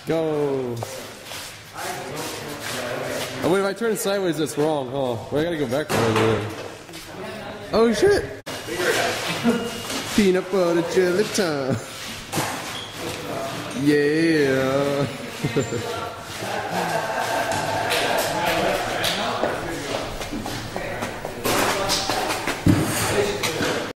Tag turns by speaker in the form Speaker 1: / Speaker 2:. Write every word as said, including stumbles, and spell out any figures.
Speaker 1: Go. Oh wait, if I turn it sideways, that's wrong. Oh, well, I gotta go back there. Oh shit! Peanut butter jelly time. Yeah.